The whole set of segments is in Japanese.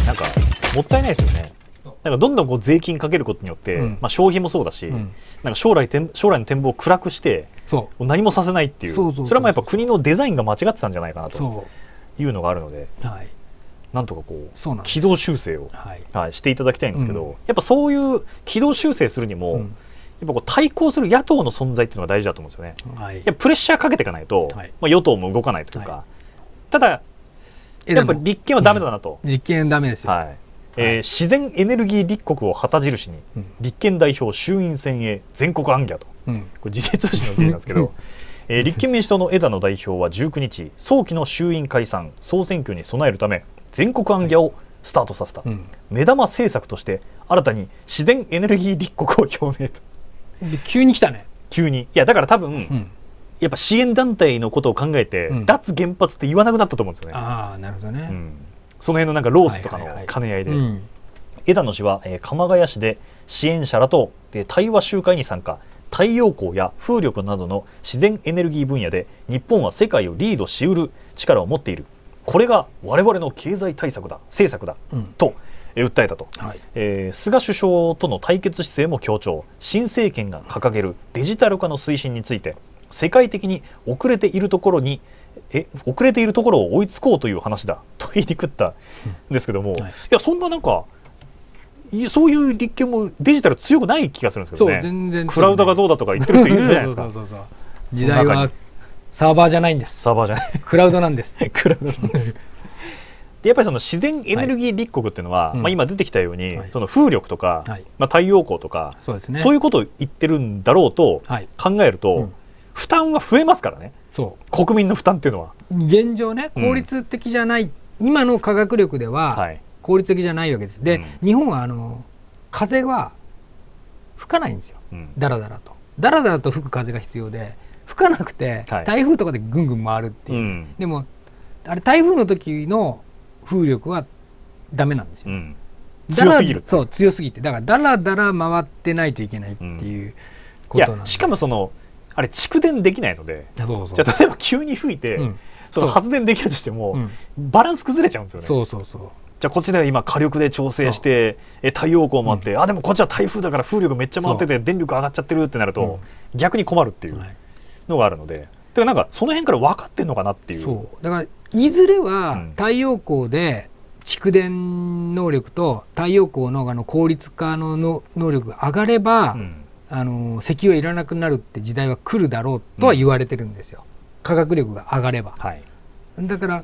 なんかもったいないですよね。なんかどんどんこう税金かけることによって、まあ、消費もそうだし、なんか将来の展望を暗くして何もさせないっていう、それはまあやっぱ国のデザインが間違ってたんじゃないかなというのがあるので、なんとかこう軌道修正を、していただきたいんですけど、やっぱそういう軌道修正するにも、やっぱこう対抗する野党の存在っていうのが大事だと思うんですよね。やっぱプレッシャーかけていかないと、まあ、与党も動かないというか、ただやっぱり立憲はダメだなと。 立憲はダメですよ。 自然エネルギー立国を旗印に、立憲代表衆院選へ全国行脚と、これ時事通信の記事なんですけど、立憲民主党の枝野代表は19日、早期の衆院解散総選挙に備えるため全国行脚をスタートさせた、目玉政策として新たに自然エネルギー立国を表明と。 急に来たね。 急に。いやだから多分、やっぱ支援団体のことを考えて、脱原発って言わなくなったと思うんですよね。 ああ、なるほどね。 その辺のなんか労組とかの兼ね合いで、枝野氏は、鎌ヶ谷市で支援者らと対話集会に参加。太陽光や風力などの自然エネルギー分野で日本は世界をリードしうる力を持っている。これが我々の経済政策だ、と訴えたと、菅首相との対決姿勢も強調。新政権が掲げるデジタル化の推進について、世界的に遅れているところを追いつこうという話だと言いにくったんですけども、いやそんななんかそういう立憲もデジタル強くない気がするんですけどね。 全然クラウドがどうだとか言ってる人いるじゃないですか。 時代はサーバーじゃないんです。 サーバーじゃない。 クラウドなんです。 クラウドなんです。でやっぱりその自然エネルギー立国っていうのは、まあ今出てきたように、その風力とか、まあ太陽光とか、そういうことを言ってるんだろうと考えると、負担は増えますからね。国民の負担っていうのは現状ね、効率的じゃない、今の科学力では効率的じゃないわけです。で、日本は風は吹かないんですよ。だらだらと吹く風が必要で、吹かなくて台風とかでぐんぐん回るっていう、でもあれ台風の時の風力はダメなんですよ。 強すぎる。 そう、強すぎて、だからだらだら回ってないといけないっていうことなんで。 しかもそのあれ蓄電できないので、じゃあ例えば急に吹いて、その発電できるとしても、バランス崩れちゃうんですよね。じゃあこっちでは今火力で調整して太陽光もあって、でもこっちは台風だから風力めっちゃ回ってて電力上がっちゃってるってなると、逆に困るっていうのがあるので、だからなんかその辺から分かってんのかなっていう。 だからいずれは太陽光で蓄電能力と太陽光の効率化の能力が上がれば、石油はいらなくなるって時代は来るだろうとは言われてるんですよ。科学力が上がれば。だから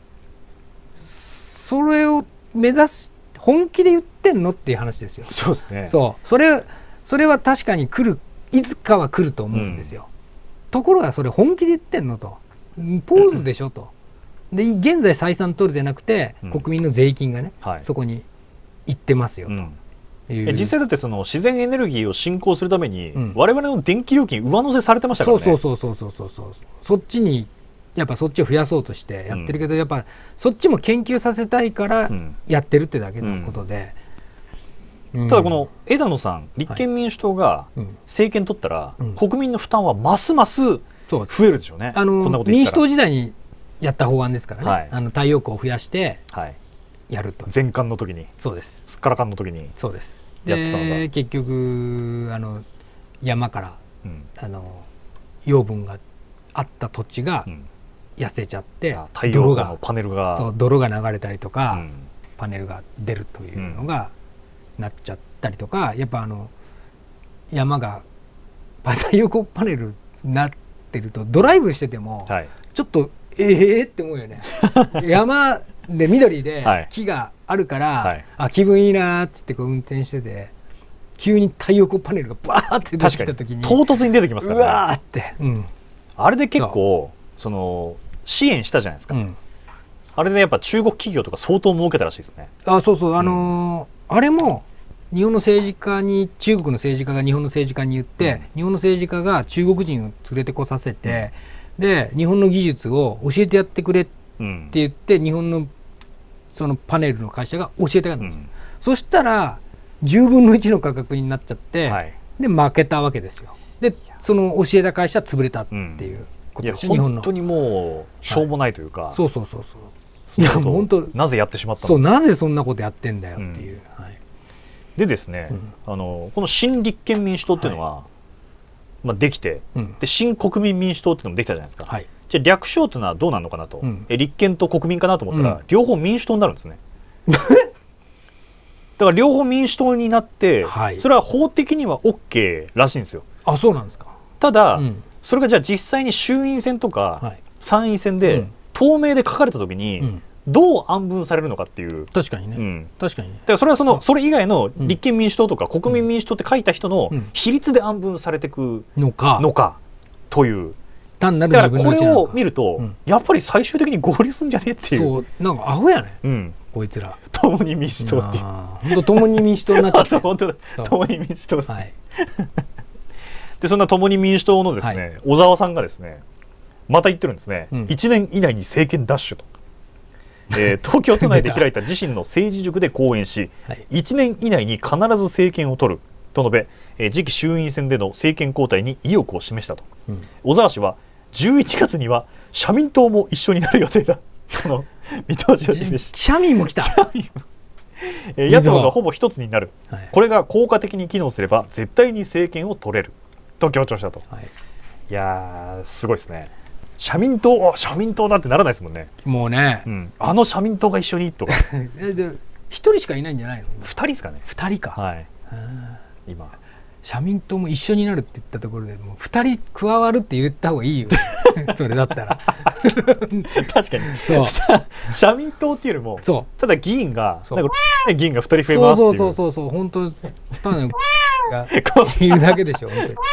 それを目指す、本気で言ってんのっていう話ですよ。 そうですね。 それは確かに来る、いつかは来ると思うんですよ。ところがそれ本気で言ってんのと、ポーズでしょと。で現在採算取れてなくて、国民の税金がね、そこに行ってますよと。 実際だってその自然エネルギーを振興するために、我々の電気料金上乗せされてましたからね。そっちにやっぱそっちを増やそうとしてやってるけど、やっぱそっちも研究させたいからやってるってだけのことで、ただこの枝野さん、立憲民主党が政権取ったら、国民の負担はますます増えるでしょうね。 民主党時代にやった法案ですからね、太陽光を増やしてやると。 全館の時に、 そうです。 すっからかんの時に、 そうです。で結局山から養分があった土地が痩せちゃって、泥が流れたりとか、パネルが出るというのがなっちゃったりとか、やっぱ山が太陽光パネルになってるとドライブしててもちょっとって思うよね。山で緑で木があるから、気分いいなーっつってこう運転してて、急に太陽光パネルがバーって出てきた時に唐突に出てきますからね。 うわーって、 あれで結構その支援したじゃないですか。あれでやっぱ中国企業とか相当儲けたらしいですね。 あれも日本の政治家に、中国の政治家が日本の政治家に言って、日本の政治家が中国人を連れてこさせて、で日本の技術を教えてやってくれって言って、日本のそのパネルの会社が教えてやるんですよ。そしたら10分の1の価格になっちゃって、で負けたわけですよ。でその教えた会社は潰れたっていうことですよ、日本の。 本当にもうしょうもないというか、 いや本当なぜやってしまったのか、 そうなぜそんなことやってんだよっていう、はい、 でですね、この新立憲民主党っていうのは、まあ、できて、で新国民民主党っていうのもできたじゃないですか、はい、じゃあ略称っていうのはどうなるのかなと、立憲と国民かなと思ったら、両方民主党になるんですねだから両方民主党になって、それは法的には OK らしいんですよ。 あ、そうなんですか。 ただ、それがじゃあ実際に衆院選とか参院選で透明で書かれた時にどう安分されるのかっていう。 確かにね、確かにね。 だからそれはそれ以外の立憲民主党とか国民民主党って書いた人の比率で安分されていくのかという。だからこれを見ると、やっぱり最終的に合流すんじゃねっていう。 そうなんかアホやね、こいつら。 共に民主党っていう。 本当共に民主党になっちゃった。 本当だ。共に民主党です。でそんな共に民主党のですね、小沢さんがですね、また言ってるんですね。1年以内に政権奪取と。東京都内で開いた自身の政治塾で講演し、1年以内に必ず政権を取ると述べ、次期衆院選での政権交代に意欲を示したと。小沢氏は11月には社民党も一緒になる予定だ。この見通しを示し、 社民も来た。 野党がほぼ一つになる、これが効果的に機能すれば絶対に政権を取れると強調したと。いやーすごいですね。社民党だってならないですもんね。 もうね、 あの社民党が一緒にとか一人しかいないんじゃないの。 2人ですかね。 2人か、 はい、今社民党も一緒になるって言ったところでもう2人加わるって言った方がいいよそれだったら確かにそう社民党っていうよりもただ議員がなんか議員が2人増えますっていう。 そう本当ただがいるだけでしょ本当に、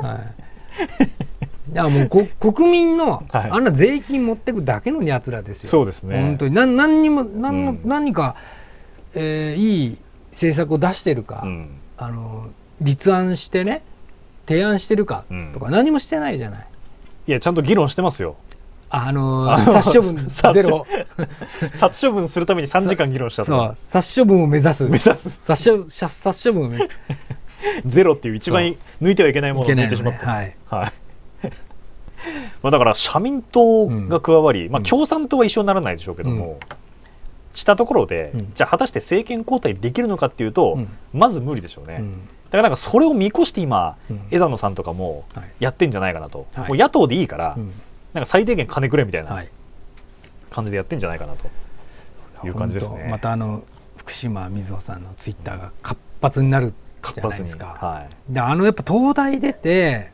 いやもう国民のあんな税金持ってくだけのやつらですよ。 そうですね。 本当に何かいい政策を出してるか、立案してね提案してるかとか何もしてないじゃない。 いやちゃんと議論してますよ。 殺処分ゼロ殺処分するために3時間議論したと。 そう殺処分を目指す殺処分を目指すゼロっていう一番抜いてはいけないものを抜いてしまった。まあだから社民党が加わり、共産党は一緒にならないでしょうけども、したところでじゃあ果たして政権交代できるのかっていうとまず無理でしょうね。だからなんかそれを見越して今枝野さんとかもやってんじゃないかなと。もう野党でいいからなんか最低限金くれみたいな感じでやってんじゃないかなという感じですね。 また福島みずほさんのツイッターが活発になるじゃないですか。でやっぱ東大出て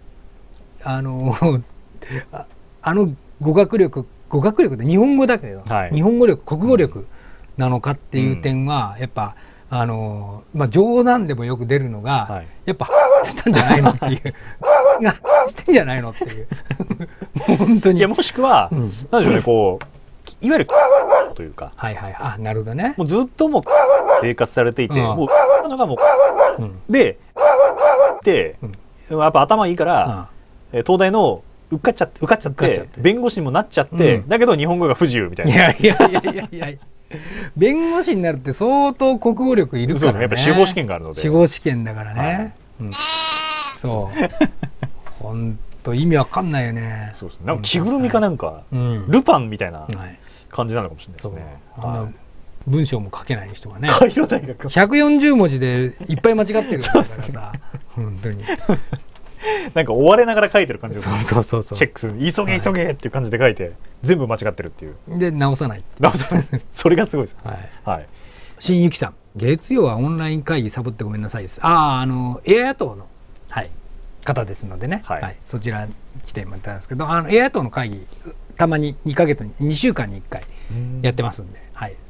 語学力で日本語だけど、日本語力国語力なのかっていう点はやっぱ冗談でもよく出るのが、やっぱしたんじゃないのっていうしてんじゃないのっていう本当に。 いやもしくは、なんでしょうね、こういわゆるというか、 なるほどね。 もうずっともう生活されていて、もうのがもうでやっぱ頭いいから、東大の受かっちゃって弁護士にもなっちゃって、だけど日本語が不自由みたいな。いや弁護士になるって相当国語力いるからね。 やっぱ司法試験があるので。 司法試験だからね。そう本当意味わかんないよね。 そうですね。なんか着ぐるみかなんかルパンみたいな感じなのかもしれないですね。 文章も書けない人がね。 カイロ大学 140文字でいっぱい間違ってるんだからさ、本当に。 なんか追われながら書いてる感じですね。 そうチェックする急げっていう感じで書いて全部間違ってるっていうで直さないそれがすごいです。 新ゆきさん、月曜はオンライン会議サボってごめんなさいです。エア野党の、方ですのでね、そちらに来てもらったんですけど、エア野党の会議たまに2週間に1回やってますんで、